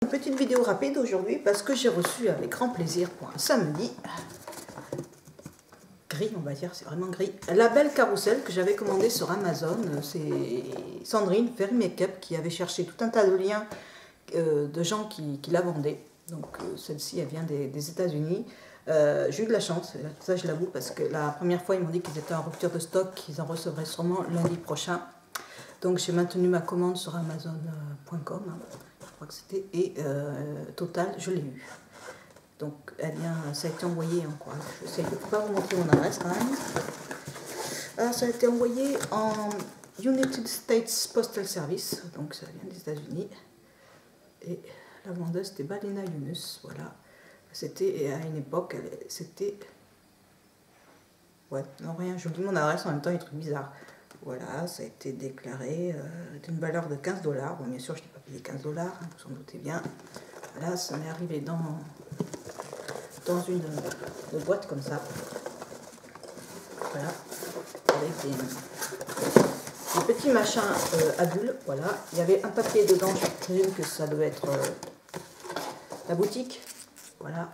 petite vidéo rapide aujourd'hui parce que j'ai reçu avec grand plaisir pour un samedi, gris on va dire, c'est vraiment gris, la belle carrousel que j'avais commandée sur Amazon. C'est Sandrine, Very Makeup, qui avait cherché tout un tas de liens de gens qui la vendaient. Donc celle-ci elle vient des États-Unis. J'ai eu de la chance, ça je l'avoue, parce que la première fois ils m'ont dit qu'ils étaient en rupture de stock, qu'ils en recevraient sûrement lundi prochain. Donc j'ai maintenu ma commande sur Amazon.com, je crois que c'était, et total, je l'ai eu. Donc elle vient, ça a été envoyé en quoi? Je ne peux pas vous montrer mon adresse quand même. Alors ça a été envoyé en United States Postal Service, donc ça vient des États-Unis. Et la vendeuse c'était Balena Yunus, voilà. C'était à une époque, c'était... Ouais, non rien, je vous dis mon adresse en même temps, il y a des trucs bizarres. Voilà, ça a été déclaré d'une valeur de 15 $. Bon, bien sûr, je n'ai pas payé 15 $, hein, vous en doutez bien. Voilà, ça m'est arrivé dans une boîte comme ça. Voilà, avec des petits machins à bulles. Voilà, il y avait un papier dedans, je présume que ça devait être la boutique. Voilà.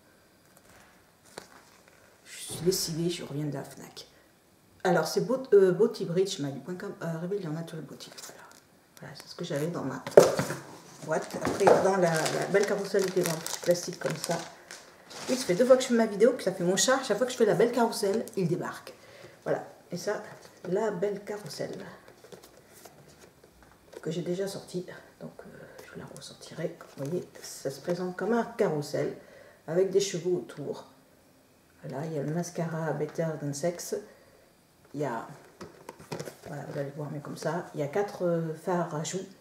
Je suis lessivée, je reviens de la Fnac. Alors, c'est Botybridge.com, Rebellion Natural Beauty. Voilà, c'est ce que j'avais dans ma boîte. Après, dans la belle carrousel, était dans un petit plastique comme ça. Oui, ça fait 2 fois que je fais ma vidéo, que ça fait mon chat. Chaque fois que je fais la belle carrousel, il débarque. Voilà, et ça, la belle carrousel que j'ai déjà sortie. Donc, je la ressortirai. Vous voyez, ça se présente comme un carrousel avec des chevaux autour. Voilà, il y a le mascara Better Than Sex. Il y a, voilà, vous allez voir, mais comme ça, il y a 4 fards à joues,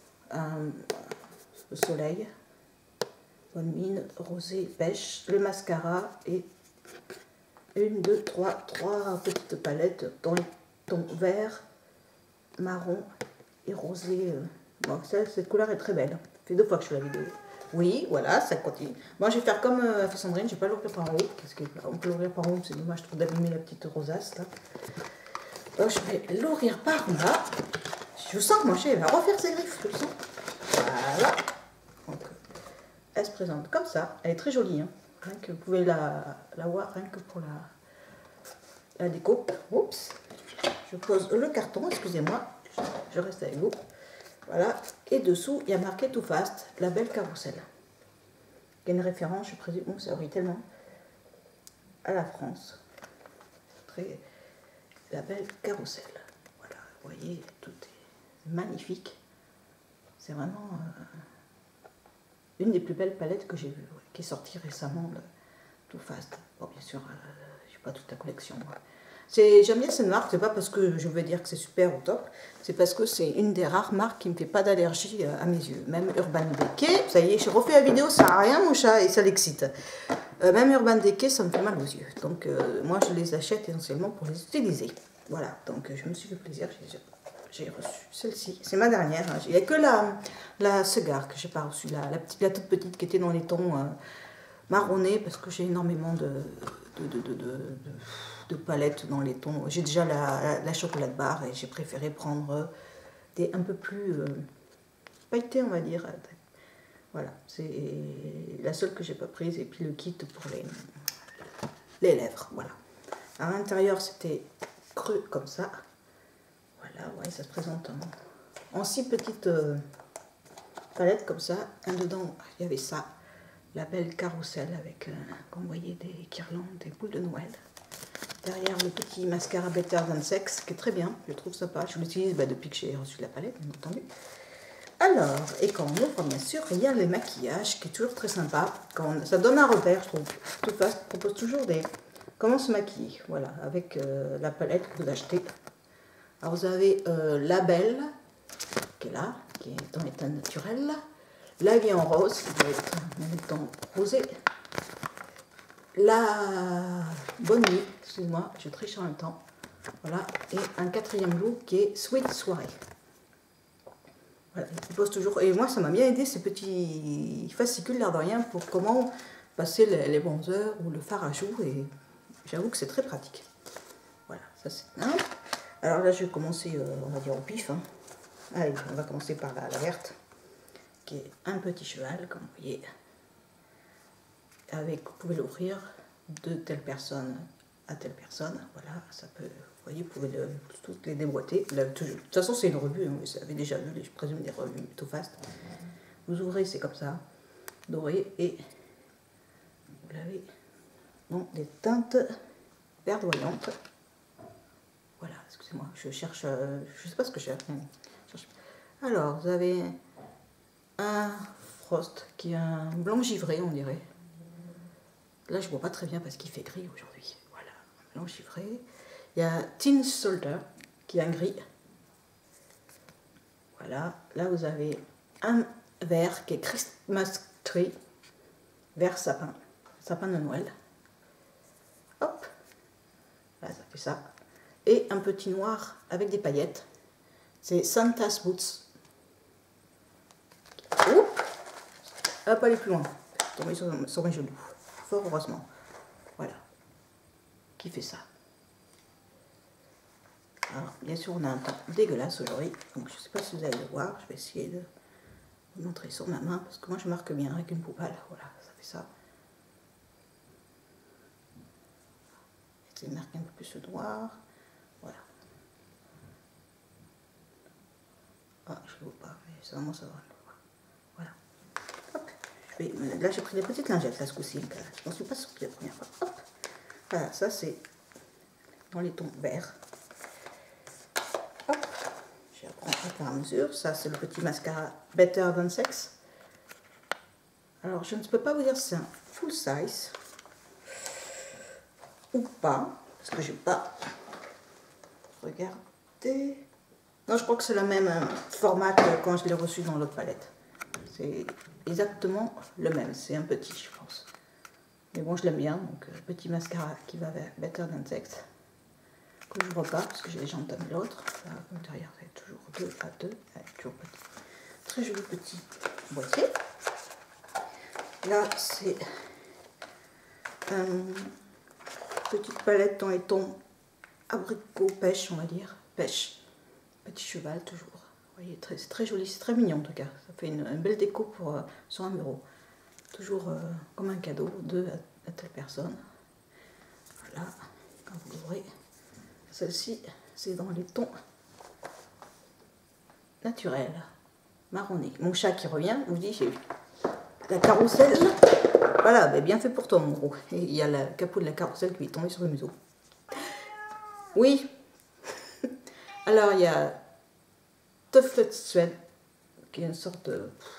le soleil, bonne mine, rosé, pêche, le mascara et 1, 2, 3 petites palettes dans les tons vert, marron et rosé. Bon, cette couleur est très belle. Ça fait 2 fois que je fais la vidéo. Oui, voilà, ça continue. Moi, je vais faire comme Sandrine, je ne vais pas l'ouvrir par en haut, parce qu'on peut l'ouvrir par en haut, c'est dommage, je trouve, d'abîmer la petite rosace, là. Donc, je vais l'ouvrir par là. Je sens que mon chat va refaire ses griffes, je le sens. Voilà. Donc, elle se présente comme ça. Elle est très jolie, hein. Rien que vous pouvez la voir, rien que pour la déco. Oups. Je pose le carton, excusez-moi, je reste avec vous. Voilà, et dessous, il y a marqué Too Fast, la belle carrousel. Il y a une référence, je présume, ça brille tellement, à la France. Très, la belle carrousel. Voilà, vous voyez, tout est magnifique. C'est vraiment une des plus belles palettes que j'ai vues, ouais, qui est sortie récemment, le Too Fast. Bon, bien sûr, je n'ai pas toute la collection. J'aime bien cette marque, c'est pas parce que je veux dire que c'est super au top, c'est parce que c'est une des rares marques qui ne me fait pas d'allergie à mes yeux. Même Urban Decay, ça y est, j'ai refait la vidéo, ça n'a rien mon chat et ça l'excite. Même Urban Decay, ça me fait mal aux yeux. Donc moi je les achète essentiellement pour les utiliser. Voilà, donc je me suis fait plaisir, j'ai reçu celle-ci, c'est ma dernière. Hein. Il n'y a que la Cigar que j'ai pas reçue, la toute petite qui était dans les tons marronnés, parce que j'ai énormément de palettes dans les tons. J'ai déjà la chocolat barre et j'ai préféré prendre des un peu plus pailletés, on va dire. Voilà, c'est la seule que j'ai pas prise. Et puis le kit pour les lèvres, voilà. À l'intérieur, c'était creux comme ça. Voilà, ouais, ça se présente en 6 petites palettes comme ça. Un dedans, il y avait ça, la belle carrousel avec, comme vous voyez, des guirlandes, des boules de Noël. Derrière le petit mascara Better Than Sex, qui est très bien, je trouve sympa. Je l'utilise depuis que j'ai reçu la palette, bien entendu. Alors, et quand on ouvre, bien sûr, il y a les maquillages, qui est toujours très sympa. Ça donne un repère, je trouve. Tout Fast propose toujours comment se maquiller, voilà, avec la palette que vous achetez. Alors, vous avez la belle, qui est là, qui est en état naturel. La vie en rose, qui doit être en état rosé. La bonne nuit, excuse-moi, je triche en même temps. Voilà, et un 4e look qui est Sweet Soirée. Voilà, il pose toujours. Et moi, ça m'a bien aidé ces petits fascicules, l'air de rien, pour comment passer les bronzers ou le fard à joues. Et j'avoue que c'est très pratique. Voilà, ça c'est simple. Alors là, je vais commencer, on va dire au pif. Hein. Allez, on va commencer par la verte, qui est un petit cheval, comme vous voyez. Avec, vous pouvez l'ouvrir de telle personne à telle personne. Voilà, ça peut, vous voyez, vous pouvez toutes les déboîter. Là, de toute façon, c'est une revue, hein, vous avez déjà vu, je présume, des revues Too Fast. Vous ouvrez, c'est comme ça, doré, et vous l'avez dans des teintes verdoyantes. Voilà, excusez-moi, je cherche, je sais pas ce que je cherche. Alors, vous avez un Frost qui est un blanc givré, on dirait. Là, je vois pas très bien parce qu'il fait gris aujourd'hui. Voilà, blanc givré. Il y a Tin Soldier qui est un gris. Voilà, là vous avez un vert qui est Christmas Tree, vert sapin, sapin de Noël. Hop, là ça fait ça. Et un petit noir avec des paillettes, c'est Santa's Boots. Oups, elle va pas aller plus loin, tomber sur mes genoux, fort heureusement. Voilà, qui fait ça. Alors, bien sûr, on a un temps dégueulasse aujourd'hui, donc je ne sais pas si vous allez le voir, je vais essayer de vous montrer sur ma main, parce que moi je marque bien avec une poubelle, voilà, ça fait ça. Je vais marquer un peu plus le noir, voilà. Ah, je ne vois pas, mais ça va, ça va. Voilà. Hop, là j'ai pris des petites lingettes, là, ce coup-ci, je n'en suis pas sortie la première fois. Hop, voilà, ça c'est dans les tons verts. Hop, j'apprends à fur et à mesure. Ça, c'est le petit mascara Better Than Sex. Alors, je ne peux pas vous dire si c'est un full size ou pas, parce que je n'ai pas regardé. Non, je crois que c'est le même format que quand je l'ai reçu dans l'autre palette. C'est exactement le même. C'est un petit, je pense. Mais bon, je l'aime bien. Donc, petit mascara qui va vers Better Than Sex. Que je ne vois pas parce que j'ai déjà entamé l'autre. Derrière, c'est toujours 2 à 2. Toujours petit. Très joli petit boîtier. Là, c'est une petite palette dans les tons abricot pêche, on va dire. Pêche. Petit cheval, toujours. Vous voyez, c'est très joli, c'est très mignon en tout cas. Ça fait une belle déco pour, sur un bureau. Toujours comme un cadeau à telle personne. Voilà, quand vous l'ouvrez. Celle-ci, c'est dans les tons naturels, marronné. Mon chat qui revient, vous dit, j'ai vu la carrousel. Voilà, ben bien fait pour toi, mon gros. Et il y a le capot de la carrousel qui est tombé sur le museau. Oui. Alors, il y a Tufflet Sweat, qui est une sorte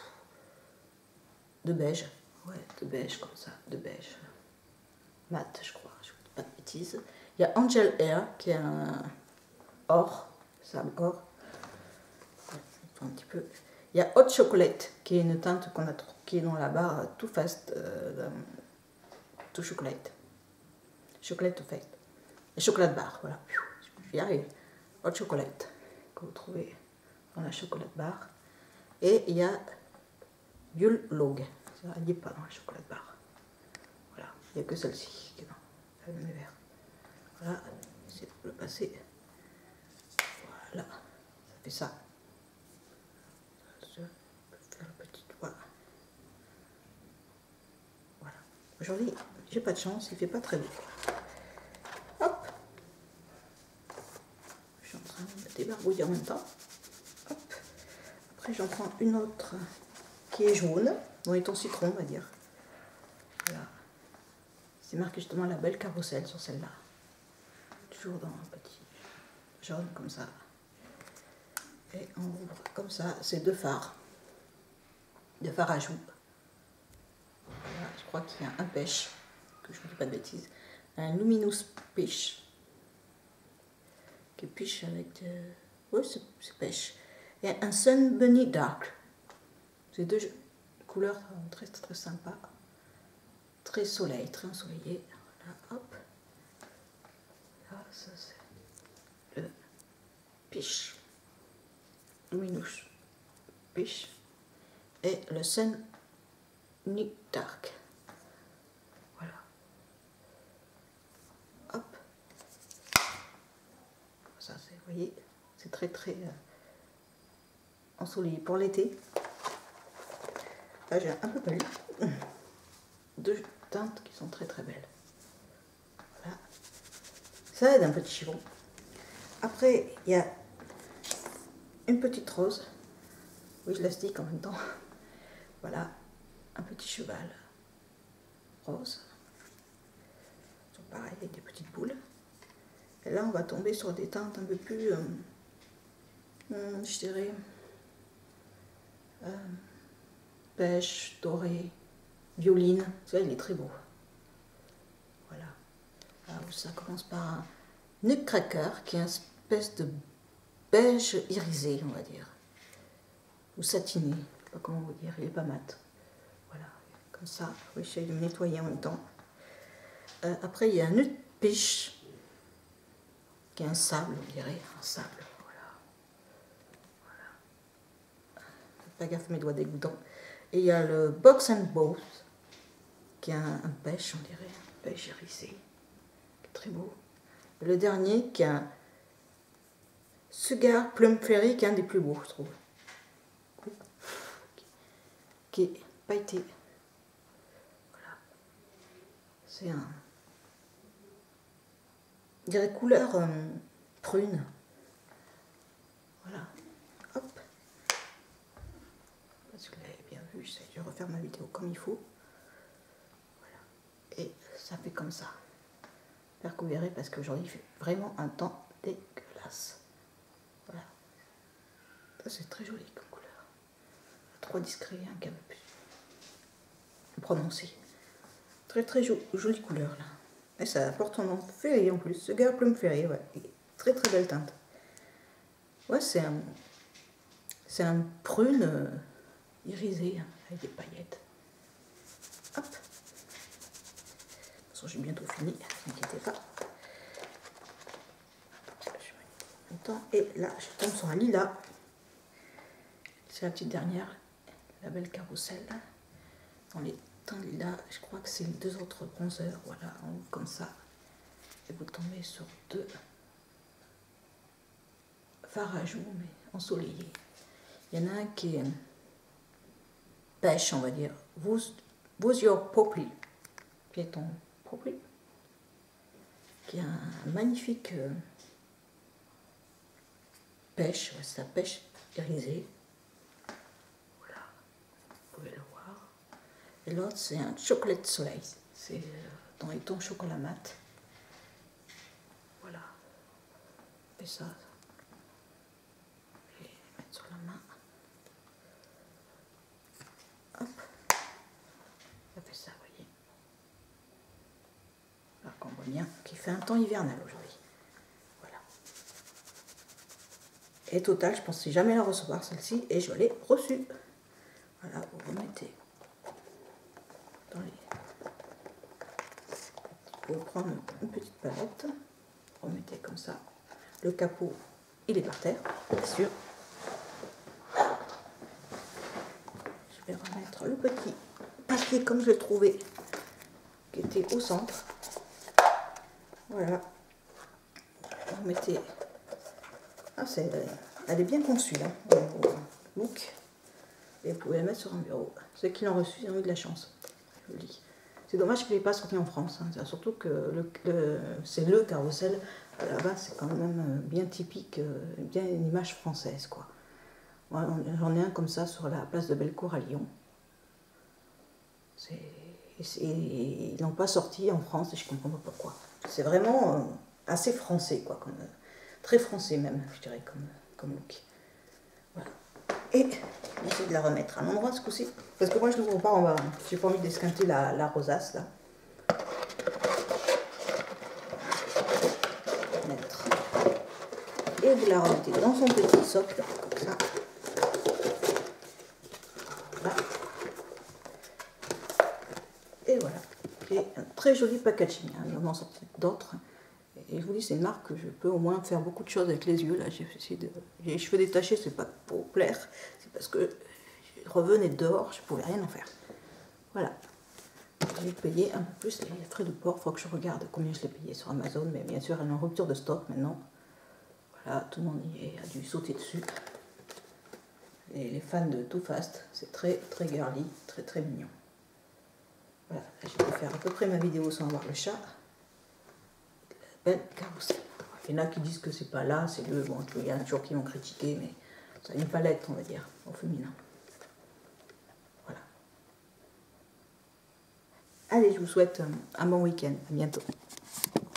de beige. Ouais, de beige comme ça, de beige. Mat, je crois, je ne dis pas de bêtises. Il y a Angel Air, qui est un or, sable or. Un petit peu. Il y a Hot Chocolate, qui est une teinte qu'on a qui est dans la barre Too Fast, Too Chocolate. Chocolate Too Fast. Et chocolat bar, voilà. Je vais y arriver. Hot Chocolate, que vous trouvez dans la chocolat bar. Et il y a Yule Log. Ça, elle n'y est pas dans la chocolat bar. Voilà, il n'y a que celle-ci qui est dans la même vert. Voilà, j'essaie de le passer. Voilà, ça fait ça. Je peux faire le petit doigt. Voilà. Aujourd'hui, j'ai pas de chance, il fait pas très beau. Hop. Je suis en train de me débarbouiller en même temps. Hop. Après, j'en prends une autre qui est jaune, dans les tons citron, on va dire. Voilà. C'est marqué justement la belle carrousel sur celle-là. Toujours dans un petit jaune comme ça. Et on ouvre comme ça, c'est deux fards à joues. Voilà, je crois qu'il y a un pêche, que je ne dis pas de bêtises, un Luminous Peach, qui est peach avec de... Oui, c'est pêche. Et un Sun Bunny Dark. C'est deux couleurs très très sympas, très soleil, très ensoleillé. Voilà, hop. Là, ça c'est le peach. Luminous Peach et le Sun Nick Dark. Voilà. Hop. Ça, c'est, vous voyez, c'est très très ensoleillé pour l'été. Là j'ai un peu pas lu. Deux teintes qui sont très très belles. Voilà. Ça aide un petit chiffon. Après il y a une petite rose. Oui, je la stick en même temps. Voilà, un petit cheval rose. Donc pareil, avec des petites boules. Et là, on va tomber sur des teintes un peu plus, je dirais, pêche, doré, violine. Ça, il est très beau. Voilà. Alors, ça commence par un nutcracker qui est une espèce de beige irisé, on va dire. Ou satiné, je ne sais pas comment vous dire, il n'est pas mat. Voilà, comme ça, oui, j'essaie de me nettoyer en même temps. Après, il y a un nut piche, qui est un sable, on dirait, un sable. Voilà. Faites pas gaffe, mes doigts dégoûtants. Et il y a le box and boat, qui est un pêche, on dirait, un pêche irisé, qui est très beau. Et le dernier, qui est un Sugar Plum Fairy, qui est un des plus beaux, je trouve. Qui est pailleté. Voilà. C'est un... je dirais couleur prune. Voilà. Hop. Parce que vous l'avez bien vu, je vais refaire ma vidéo comme il faut. Voilà. Et ça fait comme ça. J'espère que vous verrez parce qu'aujourd'hui il fait vraiment un temps dégueulasse. Voilà. Ça c'est très joli comme couleur. Trop discret, un peu plus prononcé. Très très jolie couleur là. Et ça porte son nom Fairy en plus. Sugar Plum Fairy, ouais. Très très belle teinte. Ouais, c'est un prune irisé hein, avec des paillettes. Hop. De toute façon, j'ai bientôt fini, ne vous inquiétez pas. Je mets en même temps. Et là, je tombe sur un lilas. C'est la petite dernière, la belle carrousel. Dans les teints lilas, je crois que c'est les deux autres bronzeurs. Voilà, on ouvre comme ça. Et vous tombez sur deux fards à joues, mais ensoleillés. Il y en a un qui est pêche, on va dire. Who's your poppy? Qui est ton poppy? Qui est un magnifique pêche, ouais, c'est la pêche irisée. Voilà, vous pouvez le voir. Et l'autre, c'est un chocolat soleil. C'est dans les tons chocolat mat. Voilà. Et ça. Je vais mettre sur la main. Hop. Ça fait ça, vous voyez. Alors qu'on voit bien qu'il fait un temps hivernal aujourd'hui. Voilà. Et total, je pensais jamais la recevoir celle-ci et je l'ai reçue. Voilà, vous remettez dans les... Vous prendre une petite palette, remettez comme ça. Le capot, il est par terre, bien sûr. Je vais remettre le petit papier comme je le trouvais, qui était au centre. Voilà. Vous remettez... Ah, elle est bien conçue, hein, au look. Et vous pouvez la mettre sur un bureau. Ceux qui l'ont reçu, ils ont eu de la chance. Je le dis. C'est dommage qu'il n'ait pas sorti en France. Hein. Surtout que c'est le carrousel. Là-bas, c'est quand même bien typique, bien une image française, quoi. J'en ai un comme ça sur la place de Bellecour à Lyon. Ils n'ont pas sorti en France et je ne comprends pas pourquoi. C'est vraiment assez français, quoi. Très français même, je dirais, comme look. Voilà. Et j'essaie de la remettre à l'endroit ce coup-ci. Parce que moi je ne l'ouvre pas en bas. J'ai pas envie d'esquinter la rosace là. Mettre. Et vous la remettez dans son petit socle, comme ça. Voilà. Et voilà. Et un très joli packaging. Hein. Il y en a sorti d'autres. Et je vous dis, c'est une marque que je peux au moins faire beaucoup de choses avec les yeux. Là, j'ai les cheveux détachés, c'est pas pour plaire, c'est parce que je revenais dehors, je pouvais rien en faire. Voilà. J'ai payé un peu plus les frais de port. Il faut que je regarde combien je l'ai payé sur Amazon, mais bien sûr, elle est en rupture de stock maintenant. Voilà, tout le monde y a dû sauter dessus. les fans de Too Fast, c'est très très girly, très très mignon. Voilà, là, je vais faire à peu près ma vidéo sans avoir le chat. La belle carrousel. Il y en a qui disent que c'est pas là, c'est le. Bon, il y en a toujours qui l'ont critiqué, mais c'est une palette, on va dire, au féminin. Voilà. Allez, je vous souhaite un bon week-end. À bientôt.